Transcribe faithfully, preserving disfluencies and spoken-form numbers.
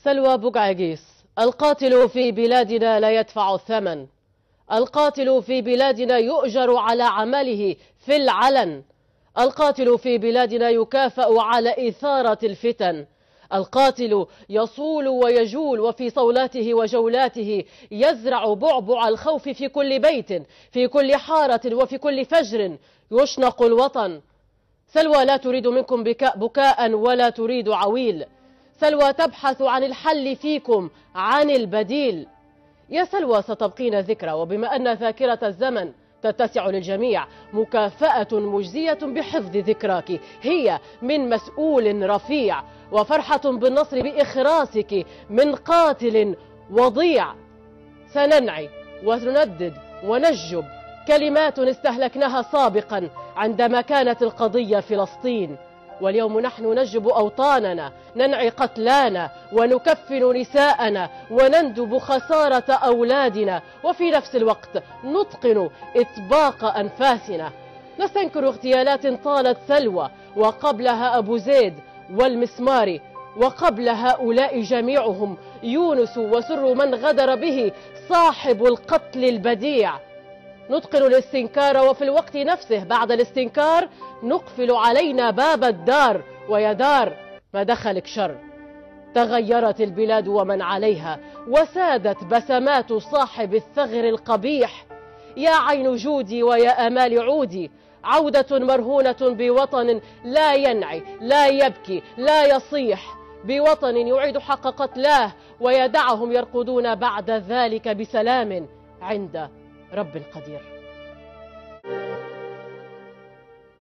سلوى بوقعقيس: القاتل في بلادنا لا يدفع الثمن، القاتل في بلادنا يؤجر على عمله في العلن، القاتل في بلادنا يكافأ على إثارة الفتن، القاتل يصول ويجول وفي صولاته وجولاته يزرع بعبع الخوف في كل بيت، في كل حارة وفي كل فجر يشنق الوطن. سلوى لا تريد منكم بكاء, بكاء ولا تريد عويل. سلوى تبحث عن الحل فيكم، عن البديل. يا سلوى ستبقين ذكرى، وبما أن ذاكرة الزمن تتسع للجميع، مكافأة مجزية بحفظ ذكراك هي من مسؤول رفيع، وفرحة بالنصر بإخراسك من قاتل وضيع. سننعي ونندد ونجب كلمات استهلكناها سابقا عندما كانت القضية فلسطين، واليوم نحن نجب أوطاننا، ننعي قتلانا ونكفن نساءنا ونندب خسارة أولادنا، وفي نفس الوقت نتقن إطباق أنفاسنا. نستنكر اغتيالات طالت سلوى، وقبلها أبو زيد والمسماري، وقبل هؤلاء جميعهم يونس وسر من غدر به صاحب القتل البديع. نتقن الاستنكار، وفي الوقت نفسه بعد الاستنكار نقفل علينا باب الدار، ويا دار ما دخلك شر. تغيرت البلاد ومن عليها، وسادت بسمات صاحب الثغر القبيح. يا عين جودي ويا آمال عودي، عودة مرهونة بوطن لا ينعي لا يبكي لا يصيح، بوطن يعيد حق قتلاه ويدعهم يرقدون بعد ذلك بسلام عند رب قدير.